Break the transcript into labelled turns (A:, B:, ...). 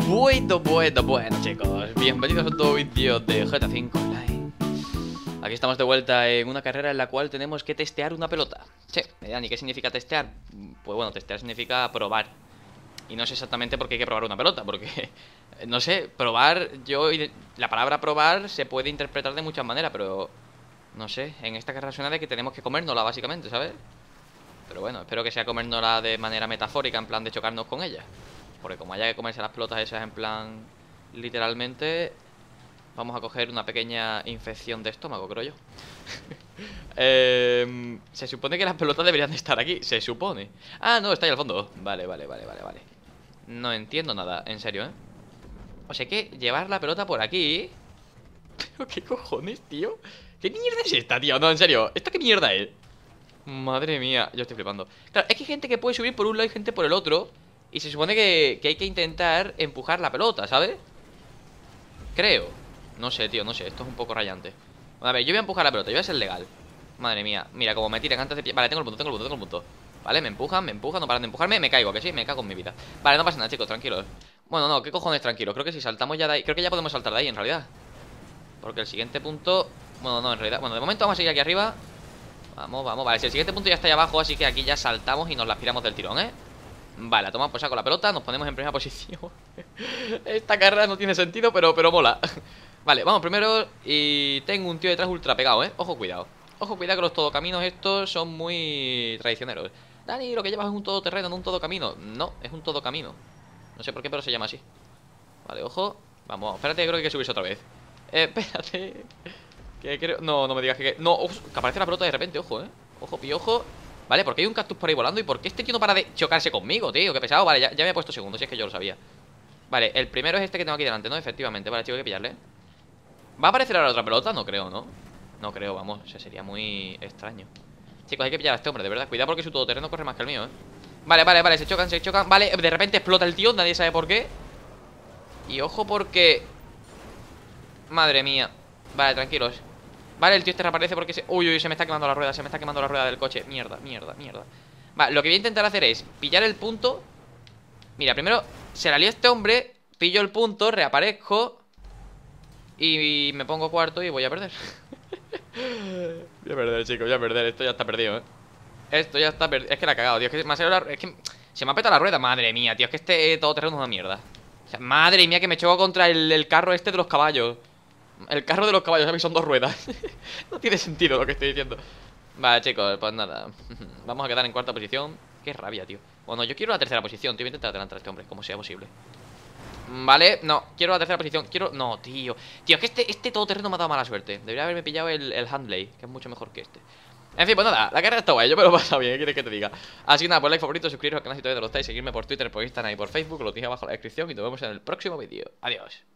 A: Bueno chicos, bienvenidos a un nuevo vídeo de GTA V Online. Aquí estamos de vuelta en una carrera en la cual tenemos que testear una pelota. Sí, Dani, ¿qué significa testear? Pues bueno, testear significa probar. Y no sé exactamente por qué hay que probar una pelota, porque, no sé, probar, la palabra probar se puede interpretar de muchas maneras, pero, no sé, en esta carrera suena de que tenemos que comérnosla básicamente, ¿sabes? Pero bueno, espero que sea comérnosla de manera metafórica, en plan de chocarnos con ella. Porque como haya que comerse las pelotas esas en plan literalmente, vamos a coger una pequeña infección de estómago, creo yo. Se supone que las pelotas deberían de estar aquí. Se supone. Ah, no, está ahí al fondo. Vale. No entiendo nada, en serio, ¿eh? O sea, hay que llevar la pelota por aquí. ¿Pero qué cojones, tío? ¿Qué mierda es esta, tío? No, en serio, ¿esta qué mierda es? Madre mía, yo estoy flipando. Claro, es que hay gente que puede subir por un lado y gente por el otro. Y se supone que hay que intentar empujar la pelota, ¿sabes? Creo. No sé, tío, no sé, esto es un poco rayante. Bueno, a ver, yo voy a empujar la pelota, yo voy a ser legal. Madre mía, mira, como me tiran antes de... Vale, tengo el punto. Vale, me empujan, no paran de empujarme, me caigo, que sí, me cago en mi vida. Vale, no pasa nada, chicos, tranquilos. Bueno, no, ¿qué cojones tranquilos? Creo que si saltamos ya de ahí, creo que ya podemos saltar de ahí, en realidad. Porque el siguiente punto... Bueno, no, en realidad, bueno, de momento vamos a seguir aquí arriba. Vamos, vale, si el siguiente punto ya está ahí abajo, así que aquí ya saltamos y nos la aspiramos del tirón, ¿eh? Vale, a tomar por saco la pelota, nos ponemos en primera posición. Esta carrera no tiene sentido, pero mola. Vale, vamos primero. Y tengo un tío detrás ultra pegado, Ojo, cuidado. Ojo, cuidado que los todocaminos estos son muy traicioneros. Dani, lo que llevas es un todoterreno, no un todocamino. No, es un todocamino. No sé por qué, pero se llama así. Vale, ojo. Vamos, espérate, creo que hay que subirse otra vez. Espérate. Que creo... No me digas que... No, que aparece la pelota de repente, ojo, Ojo, piojo. Vale, porque hay un cactus por ahí volando. ¿Y por qué este tío no para de chocarse conmigo, tío? Qué pesado. Vale, ya me he puesto segundo, si es que yo lo sabía. Vale, el primero es este que tengo aquí delante, ¿no? Efectivamente, vale, chico, hay que pillarle. ¿Va a aparecer ahora otra pelota? No creo, ¿no? No creo, vamos, o sea, sería muy extraño. Chicos, hay que pillar a este hombre, de verdad. Cuidado porque su todoterreno corre más que el mío, Vale, se chocan. Vale, de repente explota el tío, nadie sabe por qué. Y ojo porque... Madre mía. Vale, tranquilos. Vale, el tío este reaparece porque se... Uy, se me está quemando la rueda, del coche. Mierda. Vale, lo que voy a intentar hacer es pillar el punto. Mira, primero se la lía este hombre, pillo el punto, reaparezco y me pongo cuarto y voy a perder. Voy a perder, chicos, esto ya está perdido, Esto ya está perdido, es que la he cagado, tío. Es que es que se me ha petado la rueda, madre mía, tío. Es que este todoterreno es una mierda. O sea, madre mía, que me choco contra el carro este de los caballos. El carro de los caballos, ¿sabes? Son dos ruedas. No tiene sentido lo que estoy diciendo. Vale, chicos, pues nada. Vamos a quedar en cuarta posición. Qué rabia, tío. Bueno, yo quiero la tercera posición, tío. Voy a intentar adelantar a este hombre, como sea posible. Vale, no, quiero la tercera posición. No, tío. Tío, es que este todoterreno me ha dado mala suerte. Debería haberme pillado el Handley, que es mucho mejor que este. En fin, pues nada, la carrera está guay, yo me lo he pasado bien, ¿qué quieres que te diga? Así que nada, pues like, favorito, suscribiros al canal si todavía no lo estáis. Seguirme por Twitter, por Instagram y por Facebook, lo tenéis abajo en la descripción. Y nos vemos en el próximo vídeo. Adiós.